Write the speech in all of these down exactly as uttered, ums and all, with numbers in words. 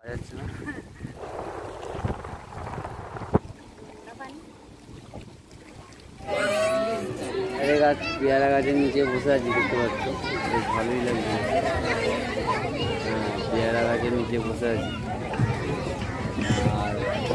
পেয়ারা গাছের নিচে বসে আছি, দেখতে পাচ্ছ, বেশ ভালোই লাগছে। হ্যাঁ, পেয়ারা গাছের নিচে বসে আছি। আর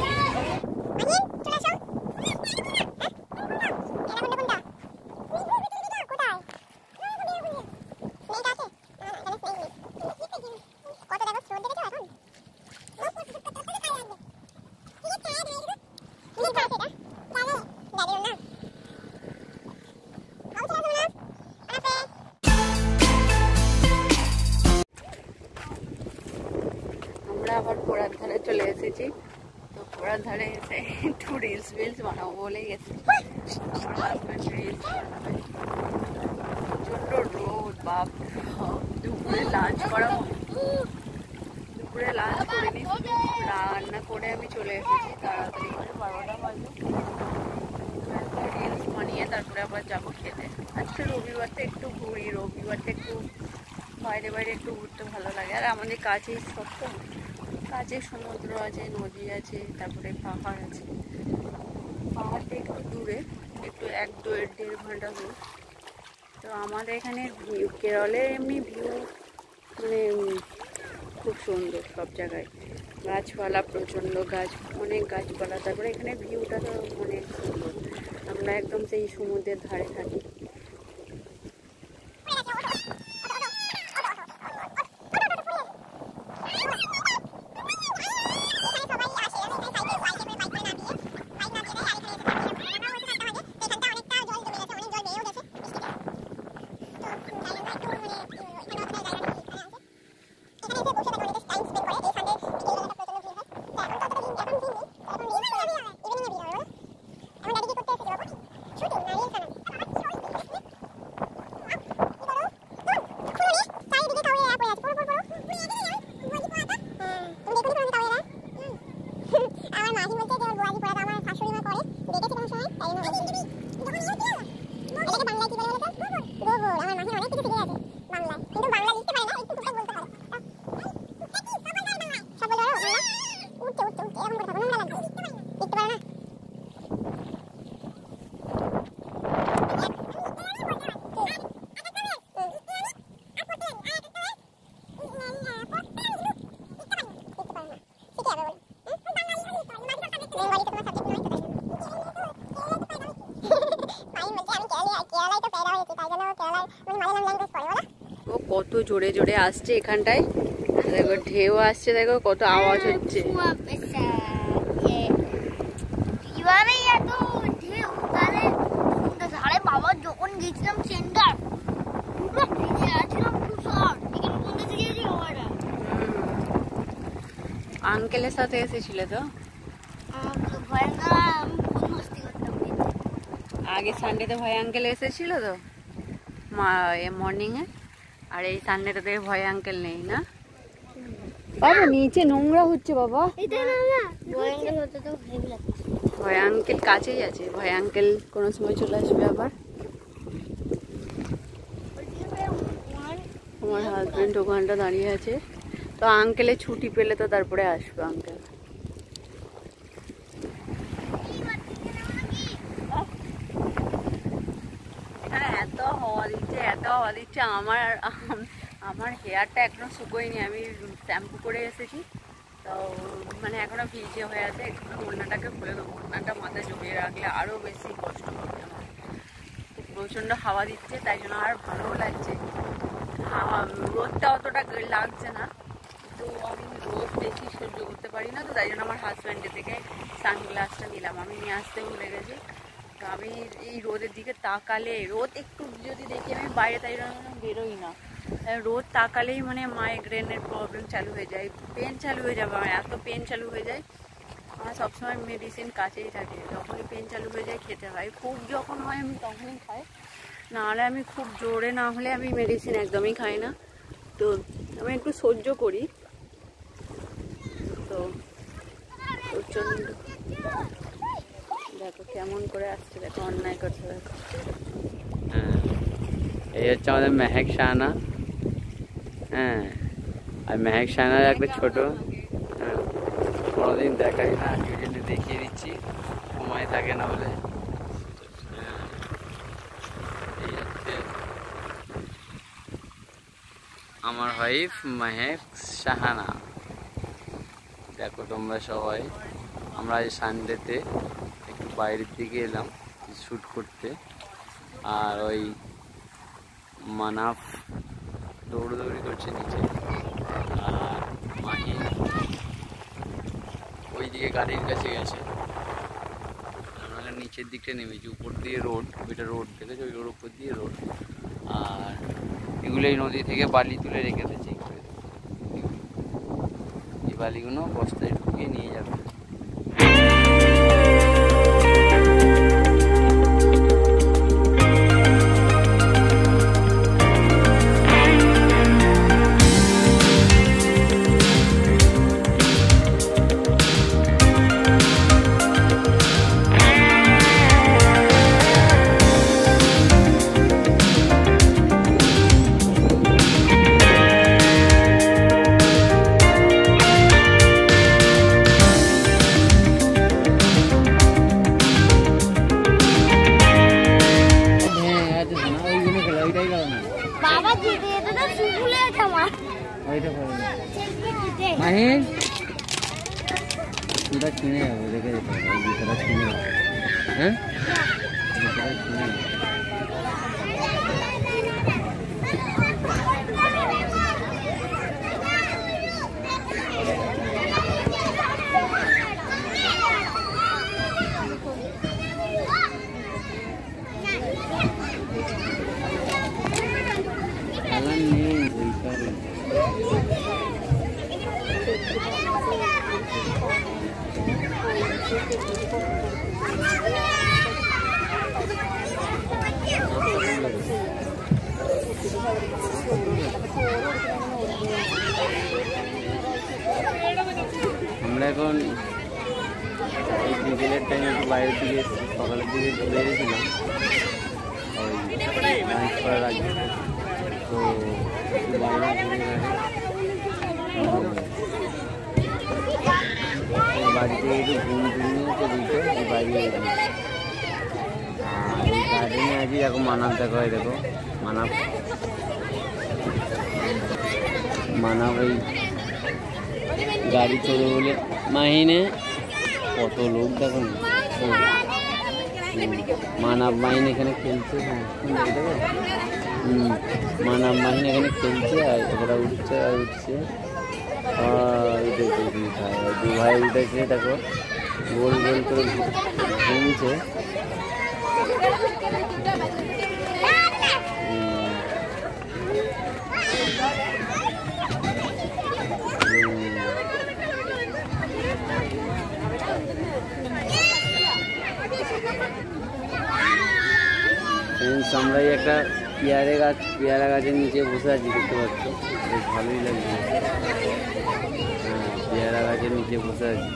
আবার ঘোড়ার ধারে চলে এসেছি। তো ঘোড়ার ধারে এসে একটু রিলস ফিলস বানাবো বলেই গেছি। আমার হাজব্যান্ড রিলস বানাবে। প্রচন্ড রোদ, বাপ। দুপুরে লাঞ্চ করা, দুপুরে লাঞ্চ করে নি, রান্না করে আমি চলে এসেছি তাড়াতাড়ি করে, বারোটা বাজে। রিলস বানিয়ে তারপরে আবার যাবো খেতে। আজকে রবিবারটা একটু ঘুরি, রবিবারটা একটু বাইরে বাইরে একটু ঘুরতে ভালো লাগে। আর আমাদের কাছেই সব তো, কাছে সমুদ্র আছে, নদী আছে, তারপরে পাহাড় আছে। পাহাড়টা একটু দূরে, একটু এক দেড় দেড় ঘন্টা দূর। তো আমাদের এখানে ভিউ, কেরলের এমনি ভিউ মানে খুব সুন্দর, সব জায়গায় গাছপালা, প্রচণ্ড গাছ, অনেক গাছপালা। তারপরে এখানে ভিউটা তো অনেক সুন্দর। আমরা একদম সেই সমুদ্রের ধারে থাকি। কত জোরে জোরে আসছে এখানটায়, দেখো ঢেউ আসছে, দেখো কত আওয়াজ হচ্ছে। আঙ্কেলের সাথে এসেছিলে তো? আগে সানডেতে ভয় আঙ্কেল এসেছিল তো মর্নিং এ, আর এই সানডেটাতে ভয় আঙ্কেল নেই না? বাবা নিচে নোংরা হচ্ছে বাবা। ভয় আঙ্কেল কাছেই আছে, ভয় আঙ্কেল কোনো সময় চলে আসবে আবার। আমার হাজবেন্ড ওখানটা দাঁড়িয়ে আছে, তো আঙ্কেলের ছুটি পেলে তো তারপরে আসবে আঙ্কেল। হ্যাঁ, এত হাওয়া দিচ্ছে, এত হাওয়া দিচ্ছে। আমার আমার হেয়ারটা এখনো শুকোয়নি, আমি শ্যাম্পু করে এসেছি, তো মানে এখনো ভিজে হয়ে আছে। একটু ওড়নাটাকে খুলে দেবো, ওড়নাটা মাথায় জমিয়ে রাখলে আরও বেশি কষ্ট হবে আমার। প্রচণ্ড হাওয়া দিচ্ছে, তাই জন্য আর ভালোও লাগছে। রোদটা অতটা লাগছে না, তো আমি রোদ বেশি সহ্য করতে পারি না, তো তাই জন্য আমার হাজব্যান্ডের থেকে সানগ্লাসটা নিলাম। আমি নিয়ে আসতে ভুলে গেছি। তো আমি এই রোদের দিকে তাকালে, রোদ একটু যদি দেখি আমি বাইরে, তাই জন্য বেরোই না। রোদ তাকালেই মানে মাইগ্রেনের প্রবলেম চালু হয়ে যায়, পেন চালু হয়ে যাবে আমার, এত পেন চালু হয়ে যায়। আমার সবসময় মেডিসিন কাছেই থাকে, যখনই পেন চালু হয়ে যায় খেতে হয়। খুব যখন হয় আমি তখনই খাই, নাহলে আমি খুব জোরে না হলে আমি মেডিসিন একদমই খাই না। তো আমি একটু সহ্য করি। তো প্রচণ্ড দেখো কেমন করে আসছে, দেখো অন্যায় করছে, দেখো। হ্যাঁ, এই হচ্ছে আমাদের মেহেক শাহানা। হ্যাঁ, আর মেহেক শাহানার একটা ছোট, হ্যাঁ কোনোদিন দেখাই না, ভিডিওতে দেখিয়ে দিচ্ছি, সময় থাকে না বলে। এই হচ্ছে আমার ওয়াইফ মেহেক শাহানা। দেখো তোমরা সবাই, আমরা আজ সানডেতে একটু বাইরের দিকে এলাম শ্যুট করতে। আর ওই মানাফ দৌড়দৌড়ি করছে নিচে, আর মাহি ওই দিকে গাড়ির কাছে গেছে। আমরা নিচের দিকটা নেমেছি, উপর দিয়ে রোড, ওইটা রোড দেখেছি, ওই রোড উপর দিয়ে রোড। আর এগুলো এই নদী থেকে বালি তুলে রেখে দিয়েছি, এই বালিগুলো বস্তায় ঢুকিয়ে নিয়ে যাবে। মাহির জুতা কিনে যাবো, রেখে যেতে হবে, ওই জুতাটা কিনে যাবো। হ্যাঁ, জুতাটা কিনে যাবো। খেলার নেই বইকারে। আমরা এখন এই বিকেলের টাইমে একটু বাইরের দিকে এসেছি, সকালের দিকে ঘুরে গেছিলাম ওই লাঞ্চ করার আগে। তো বাইরে ঘুরে বাড়িতে একটু ঘুম ঘুমিয়েছে দিকে বাইরে। আর এই গার্ডেনে আছি, দেখো মানাব, দেখো এই দেখো মানাব, মানাব এই গাড়ি চড়ে বলে মাহিনে কত লোক দেখো না। মানাব মাহিন এখানে খেলছে, হম মানাব মাহিন এখানে খেলছে, আর ওরা উঠছে আর উঠছে। দু ভাই উঠেছে, দেখো গোল গোল করে ঘুমছে। আমরা একটা পেয়ারে গাছ, পেয়ারা গাছের নিচে বসে আছি, দেখতে পাচ্ছ, বেশ ভালোই লাগছে। হ্যাঁ, পেয়ারা গাছের নিচে বসে আছি।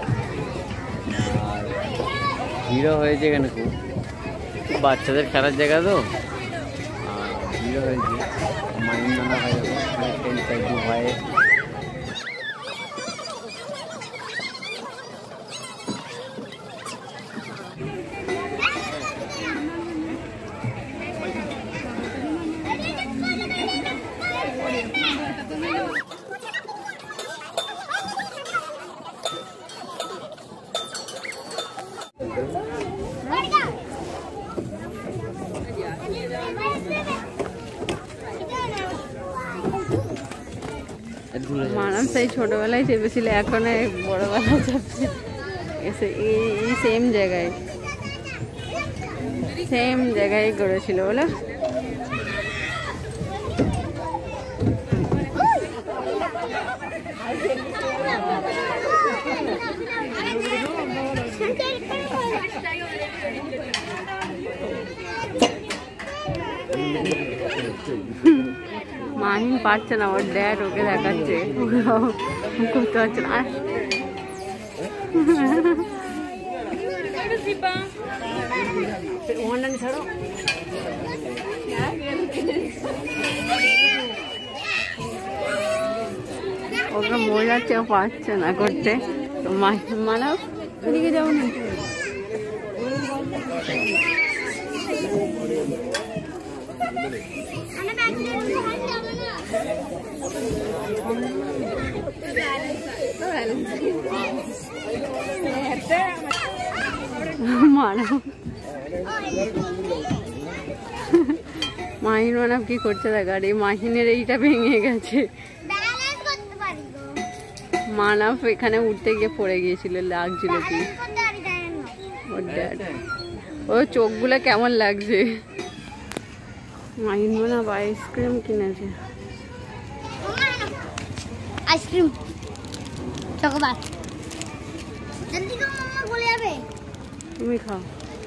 আর ভিড়ও হয়েছে এখানে, খুব বাচ্চাদের খেলার জায়গা তো, আর ভিড়ও হয়েছে। মাইন নানা ভাই দু ভাই মানাম সেই ছোটবেলায় চেপেছিল, এখন বড়বেলায় চাপছে। এসে এই সেম জায়গায় সেম জায়গায় করেছিল বলো। মাহিন পারছে না, ওর ড্যাড ওকে দেখাচ্ছে, করতে পারছে না। ওকে মরে যাচ্ছে, ও পারছে না করতে। মানব এদিকে যাও না, মানব মাহিন মানব কি করছে দেখ, আর এই মাহিনের এইটা ভেঙে গেছে। মানব এখানে উঠতে গিয়ে পড়ে গিয়েছিল, লাগছিল কি ও চোখগুলো কেমন লাগছে। মাহিন মানব আইসক্রিম কিনেছে, আইসক্রিম চকোবার জলদি করো মাম্মা বলে যাবে, তুমি খাও।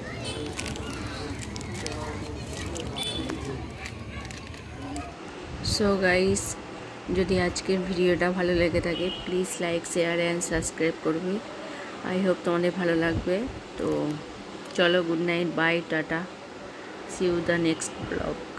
সো গাইস, যদি আজকের ভিডিওটা ভালো লেগে থাকে please like share and subscribe করবে। আই হোপ তোমাদের ভালো লাগবে। তো চলো, গুড নাইট, বাই, টাটা, see you the next blog.